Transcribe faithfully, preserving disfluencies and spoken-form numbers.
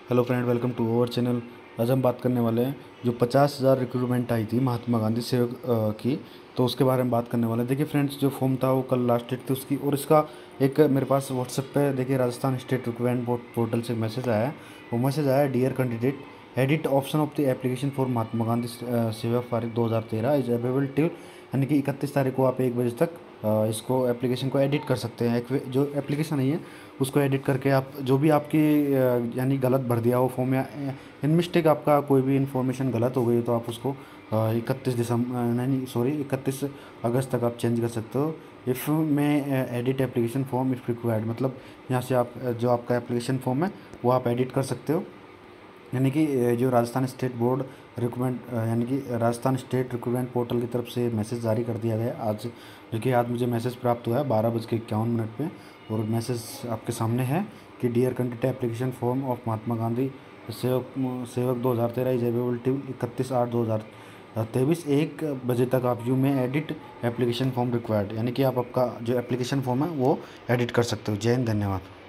Hello friend, welcome to our channel. आज हम बात करने वाले हैं जो पचास हज़ार रिक्रूटमेंट आई थी महात्मा गांधी सेवक अ, की, तो उसके बारे में बात करने वाले हैं। देखिए फ्रेंड्स, जो फॉर्म था वो कल लास्ट डेट थी उसकी, और इसका एक मेरे पास व्हाट्सएप पे देखिए राजस्थान स्टेट रिक्रूटमेंट पोर्टल से मैसेज आया है। वो मैसेज आया, dear candidate, edit option of the application for Mahatma Gandhi Seva फारिग दो हज़ार तेरह इज अवेलेबल टिल, यानी कि इकतीस तारीख को आप एक बजे तक अ, इसको एप्लीकेशन को एडिट कर सकते हैं। एक जो एप्लीकेशन नहीं है उसको एडिट करके आप जो भी आपकी अ, यानी गलत भर दिया हो फॉर्म, या इन मिस्टेक आपका कोई भी इन्फॉर्मेशन गलत हो गई तो आप उसको इकतीस दिसंबर नहीं सॉरी इकतीस अगस्त तक आप चेंज कर सकते हो। इफ़ में edit application form if required, मतलब यहाँ से आप अ, जो आपका एप्लीकेशन फॉर्म है वो आप एडिट कर सकते हो। यानी कि अ, जो राजस्थान स्टेट बोर्ड रिक्रूटमेंट यानी कि राजस्थान स्टेट रिक्रूटमेंट पोर्टल की तरफ से मैसेज जारी कर दिया गया है आज। देखिए आज मुझे मैसेज प्राप्त हुआ है बारह बज के इक्यावन मिनट पे, और मैसेज आपके सामने है कि dear candidate, application form of Mahatma Gandhi Sevak Sevak दो हज़ार तेरह इज अवेलेबल टिल इकतीस आठ दो हज़ार तेईस एक बजे तक आप यू में एडिट एप्लीकेशन फॉर्म रिक्वायर्ड, यानी कि आप आपका जो एप्लीकेशन फॉर्म है वो एडिट कर सकते हो। जय हिंद, धन्यवाद।